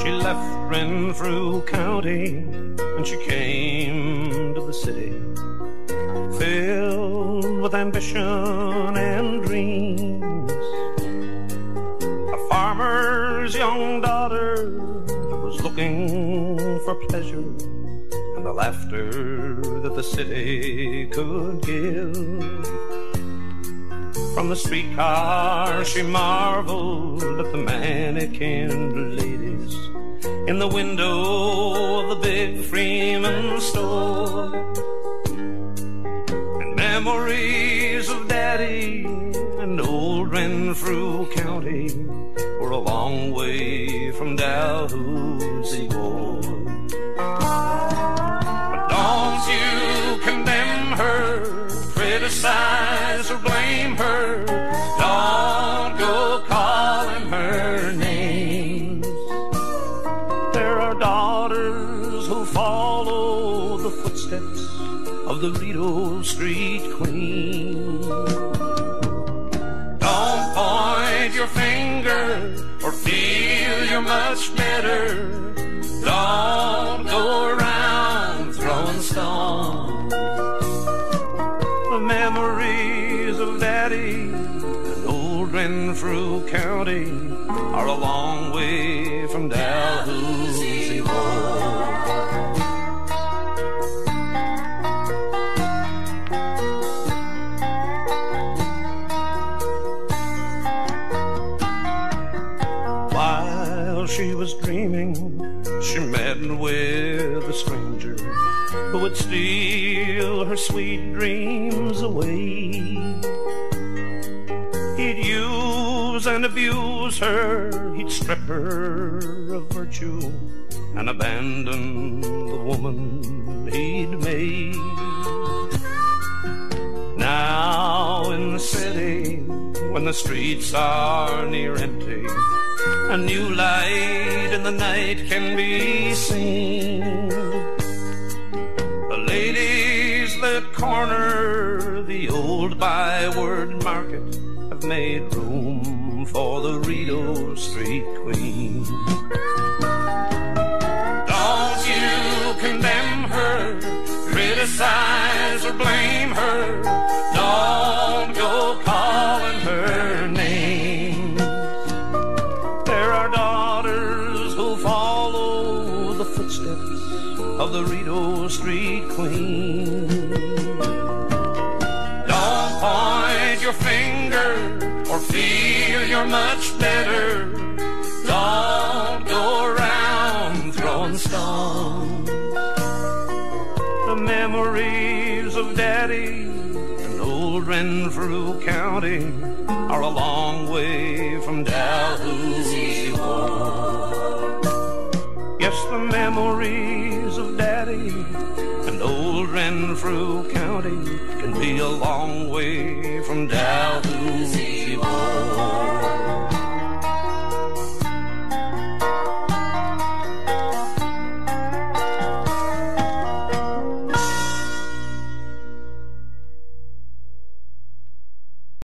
She left Renfrew County and she came to the city, filled with ambition and dreams. A farmer's young daughter that was looking for pleasure and the laughter that the city could give. From the streetcar she marveled at the mannequin ladies in the window of the big Freeman store. And memories of Daddy and old Renfrew County were a long way from Dalhousie Ward. But don't you condemn her, criticize or blame her. Don't go calling her names. There are daughters who follow the footsteps of the Rideau Street Queen. Don't point your finger or feel you're much better. Don't go around throwing stones. The memories of Daddy and old Renfrew County are a long way from Dalhousie Ward. While she was dreaming, she met with a stranger who would steal her sweet dreams away. He'd use and abuse her, he'd strip her of virtue and abandon the woman he'd made. Now in the city, when the streets are near empty, a new light in the night can be seen. The ladies that corner the old Byward Market have made room for the Rideau Street Queen. Don't you condemn her, criticize or blame her. Don't go calling her names. There are daughters who follow the footsteps of the Rideau Street Queen. Don't point your finger or feel you're much better. Don't go around throwing stones. The memories of Daddy and old Renfrew County are a long way from Dalhousie Ward. Yes, the memories of Daddy and old Renfrew County can be a long way from Dalhousie.